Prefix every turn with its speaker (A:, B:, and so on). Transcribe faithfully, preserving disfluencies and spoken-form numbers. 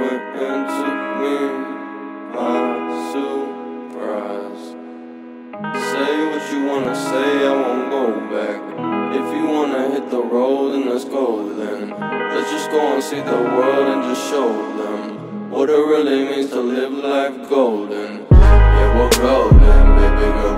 A: went and took me by surprise. Say what you wanna say, I won't go back. If you wanna hit the road, then let's go then. Let's just go and see the world and just show them what it really means to live life golden. Yeah, we're golden, baby girl.